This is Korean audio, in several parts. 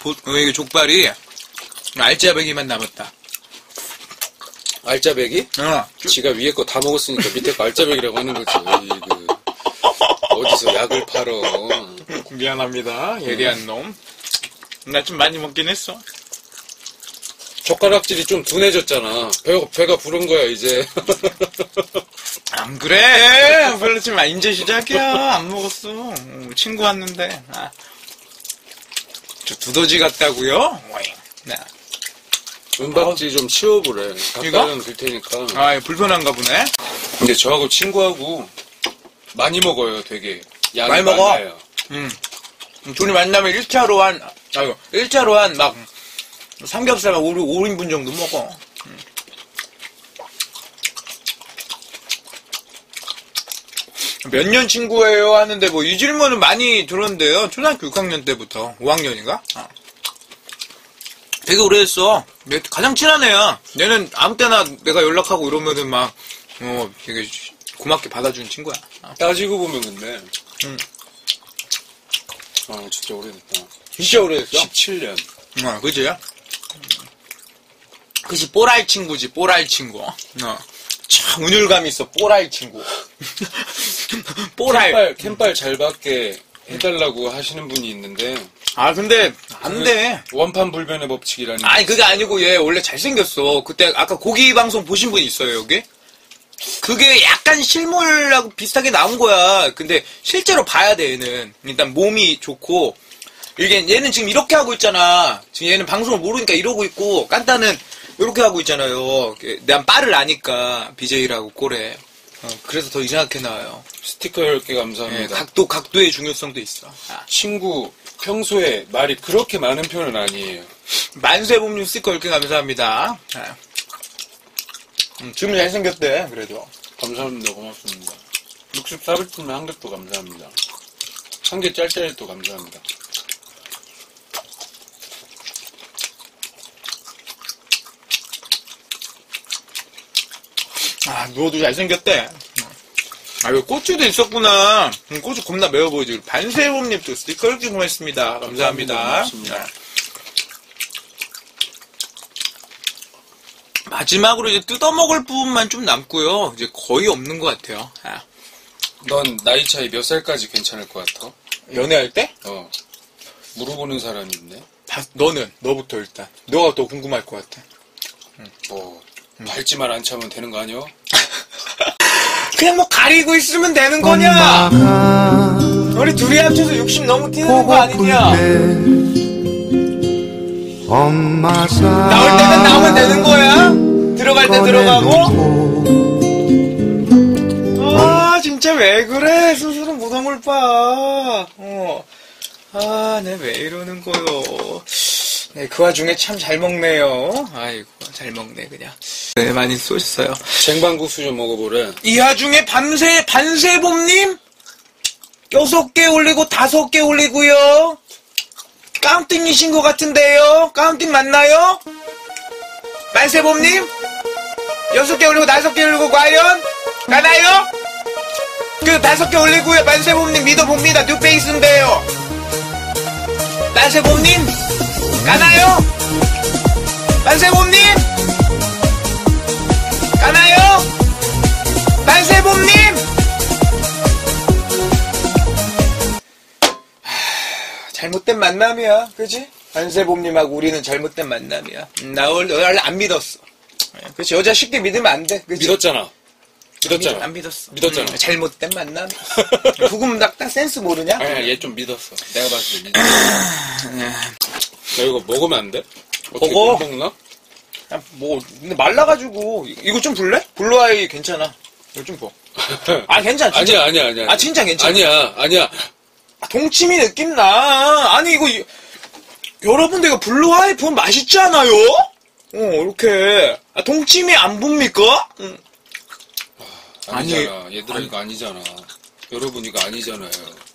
이게 족발이 알짜배기만 남았다. 알짜배기? 지가 위에 거 다 먹었으니까 밑에 거 알짜배기라고 하는 거지. 어디서 약을 팔어. 미안합니다. 예리한 놈. 나 좀 많이 먹긴 했어. 젓가락질이 좀 둔해졌잖아. 배가 부른 거야, 이제. 안 그래. 별로 지금 이제 시작이야. 안 먹었어. 친구 왔는데. 저 두더지 같다고요? 네. 은박지 좀 치워보래. 닭다리는 될 테니까. 불편한가 보네. 근데 저하고 친구하고 많이 먹어요, 되게. 양이 많이 먹어. 많아요. 둘이 만나면 1차로 한 막 삼겹살 막 5인분 정도 먹어. 몇 년 친구예요 하는데 뭐 이 질문은 많이 들었는데요. 초등학교 6학년 때부터 5학년인가? 되게 오래됐어. 가장 친한 애야. 얘는 아무 때나 내가 연락하고 이러면은 막 되게 고맙게 받아주는 친구야. 따지고 보면 근데 진짜 오래됐다. 진짜 오래됐어? 17년. 그지? 그치, 뽀랄 친구지, 뽀랄 친구. 참, 운율감 있어, 뽀랄 친구. 뽀랄. 캠빨 잘 받게 해달라고 하시는 분이 있는데. 근데, 안 돼. 원판 불변의 법칙이라니. 아니, 그게 아니고 얘 원래 잘생겼어. 그때, 아까 고기 방송 보신 분 있어요, 여기? 그게 약간 실물하고 비슷하게 나온 거야. 근데 실제로 봐야 돼, 얘는. 일단 몸이 좋고. 얘는 지금 이렇게 하고 있잖아. 지금 얘는 방송을 모르니까 이러고 있고, 깐따는 이렇게 하고 있잖아요. 난 빠를 아니까, BJ라고 꼴에. 그래서 더 이상하게 나와요. 스티커 10개 감사합니다. 각도의 중요성도 있어. 친구, 평소에 말이 그렇게 많은 편은 아니에요. 만세봄님 스티커 10개 감사합니다. 지금 잘생겼대, 그래도. 감사합니다. 고맙습니다. 64불쯤에 한 개 또 감사합니다. 한 개 짤짤이 또 감사합니다. 누워도 잘생겼대. 여기 고추도 있었구나. 고추 겁나 매워 보이지. 반세봄님 또 스티커 이렇게 고맙습니다. 감사합니다. 고맙습니다. 마지막으로 이제 뜯어먹을 부분만 좀 남고요. 이제 거의 없는 것 같아요. 넌 나이 차이 몇 살까지 괜찮을 것 같아? 연애할 때? 물어보는 사람이 있네. 너부터 일단. 너가 더 궁금할 것 같아. 밟지만 안 차면 되는 거 아니야? 그냥 뭐 가리고 있으면 되는 거냐? 우리 둘이 합쳐서 60 너무 뛰는 거 아니냐? 나올 때는 나오면 되는 거야? 들어갈 때 들어가고? 진짜 왜 그래? 스스로 무덤을 봐. 내 왜 이러는 거요? 네, 그 와중에 참 잘 먹네요. 아이고, 잘 먹네, 그냥. 네, 많이 쏘셨어요. 쟁반국수 좀 먹어보래. 이 와중에 반세봄님? 6개 올리고 5개 올리고요. 깡띵이신 것 같은데요? 깡띵 맞나요? 반세봄님? 6개 올리고 5개 올리고 과연? 가나요? 5개 올리고요. 반세봄님 믿어봅니다. 뉴페이스인데요. 반세봄님? 가나요? 반세봄님? 가나요? 반세봄님? 잘못된 만남이야, 그치? 반세봄님하고 우리는 잘못된 만남이야. 나 원래 안 믿었어. 그치? 여자 쉽게 믿으면 안 돼, 그치? 믿었잖아. 안 믿었어. 믿었잖아. 잘못된 만남. 구금 딱 센스 모르냐? 아니야, 얘 좀 믿었어. 내가 봤을 때 믿었어. 나 이거 먹으면 안 돼? 어떻게 먹어. 못 먹나? 근데 말라가지고. 이거 좀 볼래? 블루아이 괜찮아. 이거 좀 보. 괜찮아. 진짜. 아니야. 진짜 괜찮아. 아니야. 동치미 느낌 나. 아니, 여러분들 이거 블루아이 보면 맛있지 않아요? 이렇게. 동치미 안 봅니까? 아니잖아. 얘들아, 이거 아니잖아. 여러분, 이거 아니잖아요.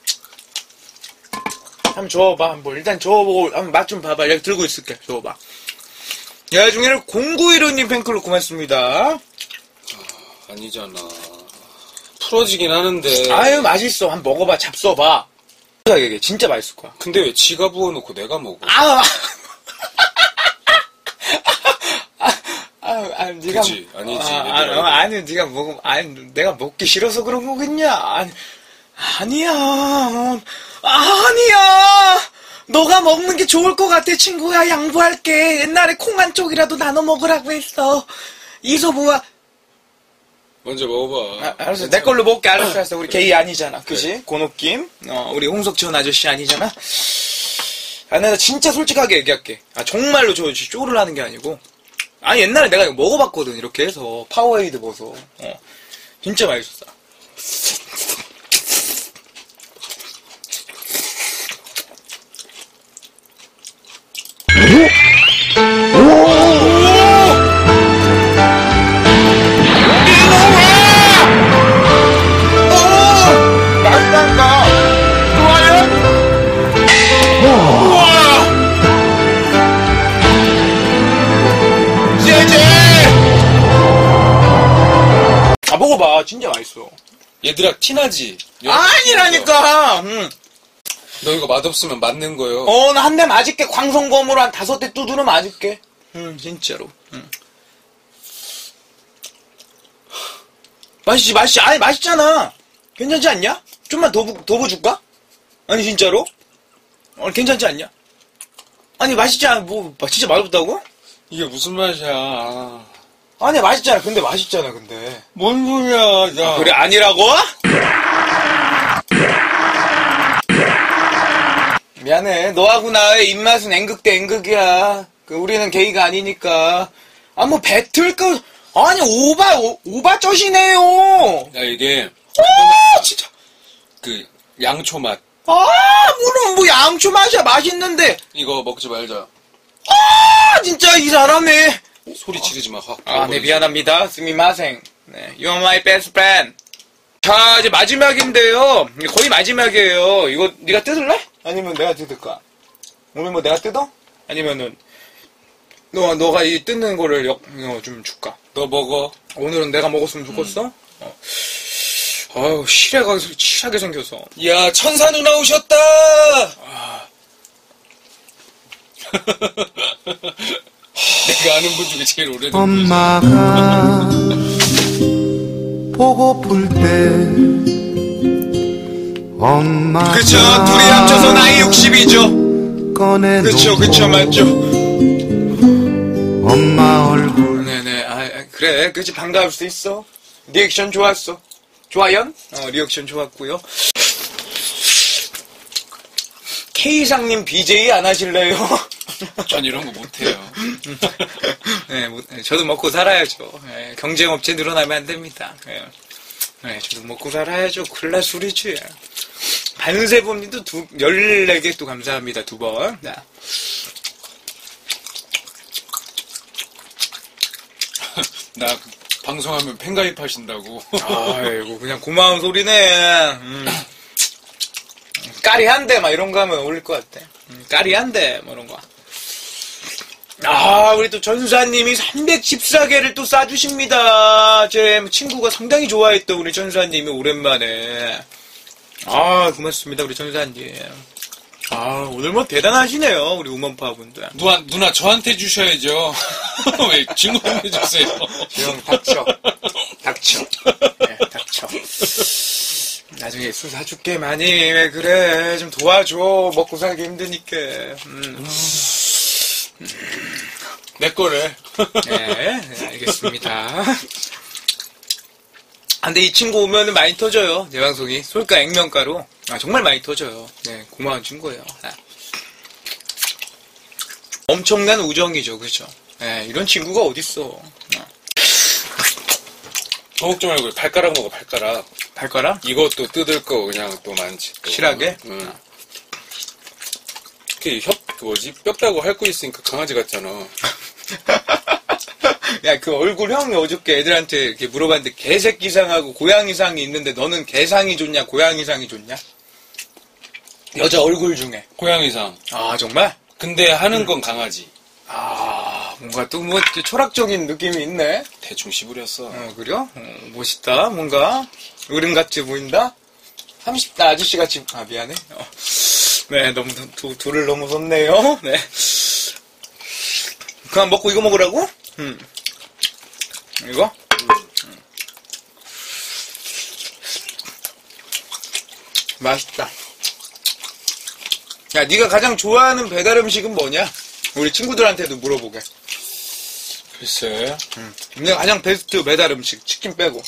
한번 줘봐, 한번. 일단 줘보고, 한번 맛 좀 봐봐. 내가 들고 있을게. 줘봐. 야, 중에는 0915님 팬클럽 고맙습니다. 아니잖아. 풀어지긴 하는데. 맛있어. 한번 먹어봐. 잡숴봐. 이게 진짜 맛있을 거야. 근데 왜 지가 부어놓고 내가 먹어? 아, 네가 그치? 아니지. 아니 네가 먹으면 아니 내가 먹기 싫어서 그런 거겠냐? 아니야. 아니야. 너가 먹는 게 좋을 것 같아, 친구야. 양보할게. 옛날에 콩 한 쪽이라도 나눠 먹으라고 했어. 이소부와 먼저 먹어봐. 알았어. 내 걸로 먹게. 알았어. 우리 게이 아니잖아. 그지? 고노김. 우리 홍석천 아저씨 아니잖아. 내가 진짜 솔직하게 얘기할게. 정말로 저 쪼를 하는 게 아니고. 옛날에 내가 이거 먹어봤거든. 이렇게 해서. 파워에이드 먹어서. 진짜 맛있었어. 먹어봐. 진짜 맛있어. 얘들아, 티나지? 아니라니까. 너 이거 맛없으면 맞는 거요. 나 한 대 맞을게. 광선검으로 한 5대 두드려 맞을게. 진짜로. 맛있지. 아니, 맛있잖아. 괜찮지 않냐? 좀만 더 부어줄까? 아니, 진짜로? 괜찮지 않냐? 아니, 맛있지 않아. 진짜 맛없다고? 이게 무슨 맛이야. 아니, 맛있잖아. 근데 맛있잖아, 근데. 뭔 소리야, 야. 그래, 아니라고? 미안해. 너하고 나의 입맛은 N극 대 N극이야. 우리는 게이가 아니니까. 배틀까? 아니, 오바 쩌시네요. 야, 이게. 진짜. 양초 맛. 물론 양초 맛이야. 맛있는데. 이거 먹지 말자. 진짜 이 사람이. 소리 지르지 마, 확. 네, 미안합니다. 스미마생. 네, you're my best friend. 자, 이제 마지막인데요. 거의 마지막이에요. 이거 네가 뜯을래? 아니면 내가 뜯을까? 오늘 내가 뜯어? 아니면은 너가 이 뜯는 거를 좀 줄까? 너 먹어. 오늘은 내가 먹었으면 좋겠어? 아유, 실하게 생겨서. 야, 천사 누나 오셨다! 내가 아는 분 중에 제일 오래된 엄마가 보고플 때 엄마 그쵸, 둘이 합쳐서 나이 60이죠. 꺼내놓고 그쵸, 맞죠. 엄마 얼굴 네네, 그래, 그치, 반가울 수 있어. 리액션 좋았어. 좋아연? 리액션 좋았고요. K상님 BJ 안 하실래요? 전 이런 거 못해요. 네, 저도 먹고 살아야죠. 네, 경쟁업체 늘어나면 안 됩니다. 네, 저도 먹고 살아야죠. 큰일 날 소리지. 반세범님도 14개 또 감사합니다. 2번. 네. 나 방송하면 팬가입하신다고. 아이고, 그냥 고마운 소리네. 까리한데, 이런 거 하면 어울릴 것 같아. 까리한데, 이런 거. 우리 또 전사님이 314개를 또 쏴주십니다. 제 친구가 상당히 좋아했던 우리 전사님이 오랜만에. 고맙습니다, 우리 전사님. 오늘 대단하시네요, 우리 우먼파분들. 누나 저한테 주셔야죠. 왜 친구한테 주세요? 형, 닥쳐. 네, 닥쳐. 나중에 술 사줄게, 많이. 왜 그래. 좀 도와줘. 먹고 살기 힘드니까. 내 거래. 네, 알겠습니다. 근데 이 친구 오면은 많이 터져요. 내 방송이. 솔까 액면가로. 정말 많이 터져요. 네, 고마운 친구예요. 엄청난 우정이죠, 그죠? 네, 이런 친구가 어딨어. 더 먹지 말고 발가락 먹어, 발가락. 발가락? 이것도 뜯을 거 그냥 또 많지. 또. 실하게? 특히 뼈다고 핥고 있으니까 강아지 같잖아. 야, 그 얼굴 형이 어저께 애들한테 이렇게 물어봤는데 개새끼상하고 고양이상이 있는데 너는 개상이 좋냐, 고양이상이 좋냐? 여자 얼굴 중에. 고양이상. 정말? 근데 하는 건 강아지. 뭔가 또 철학적인 느낌이 있네. 대충 씹으렸어. 그래요? 멋있다, 뭔가. 어른같이 보인다? 30대 아저씨가 지금, 미안해. 네, 너무, 둘을 너무 섭네요. 네. 그만 먹고 이거 먹으라고? 이거? 맛있다. 야, 네가 가장 좋아하는 배달 음식은 뭐냐? 우리 친구들한테도 물어보게. 글쎄. 내가 가장 베스트 배달 음식, 치킨 빼고.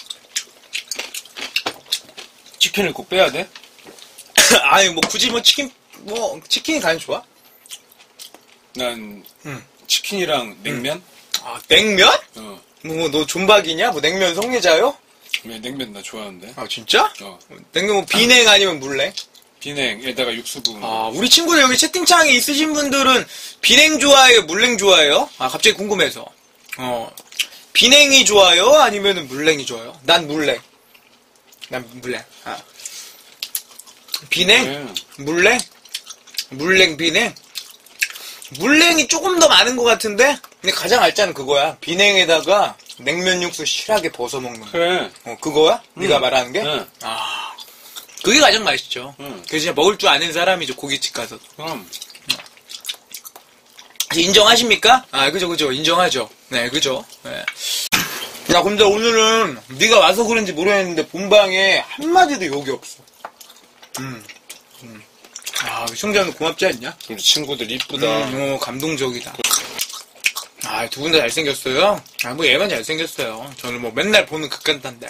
치킨을 꼭 빼야 돼? 아니, 뭐, 굳이 치킨이 가장 좋아? 난 치킨이랑 냉면? 냉면? 어. 너 존박이냐? 뭐, 냉면 성애자요? 왜 냉면 나 좋아하는데? 진짜? 어. 냉면 뭐, 비냉 아니면 물냉? 비냉에다가 육수 부은 거. 우리 친구들 여기 채팅창에 있으신 분들은 비냉 좋아해요? 물냉 좋아해요? 갑자기 궁금해서. 비냉이 좋아요? 아니면 물냉이 좋아요? 난 물냉. 난 물냉. 비냉? 물냉? 물냉, 비냉? 물냉이 조금 더 많은 것 같은데? 근데 가장 알짜는 그거야. 비냉에다가 냉면 육수 실하게 벗어 먹는 거. 그래. 그거야? 네가 말하는 게? 응. 그게 가장 맛있죠. 응. 그 진짜 먹을 줄 아는 사람이죠, 고깃집 가서. 그럼. 인정하십니까? 그죠. 인정하죠. 네, 그죠. 네. 야, 근데 오늘은 네가 와서 그런지 모르겠는데 본방에 한마디도 욕이 없어. 시청자는 고맙지 않냐? 우리 친구들 이쁘다. 감동적이다. 두 분 다 잘생겼어요? 뭐 얘만 잘생겼어요. 저는 뭐 맨날 보는 극간단데.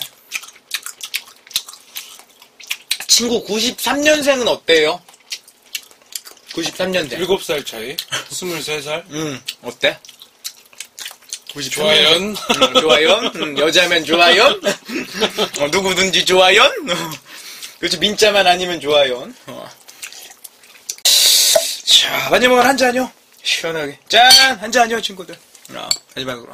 친구 93년생은 어때요? 93년생. 7살 차이? 23살? 어때? 좋아요. 좋아요. 여자면 좋아요. 누구든지 좋아요. 그렇지, 민자만 아니면 좋아요. 자, 마지막으로 한 잔요. 시원하게. 짠! 한 잔요, 친구들. 마지막으로.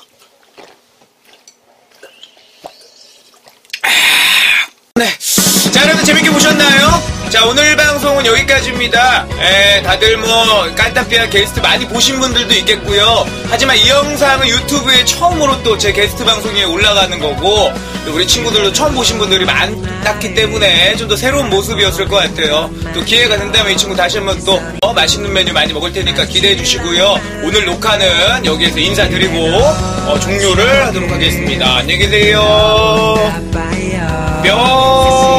네. 자, 여러분 재밌게 보셨나요? 자, 오늘 방송은 여기까지입니다. 다들 뭐 깐따삐아 게스트 많이 보신 분들도 있겠고요. 하지만 이 영상은 유튜브에 처음으로 또 제 게스트 방송에 올라가는 거고, 우리 친구들도 처음 보신 분들이 많았기 때문에 좀 더 새로운 모습이었을 것 같아요. 또 기회가 된다면 이 친구 다시 한번 또 맛있는 메뉴 많이 먹을 테니까 기대해 주시고요. 오늘 녹화는 여기에서 인사드리고 종료를 하도록 하겠습니다. 안녕히 계세요. 뿅.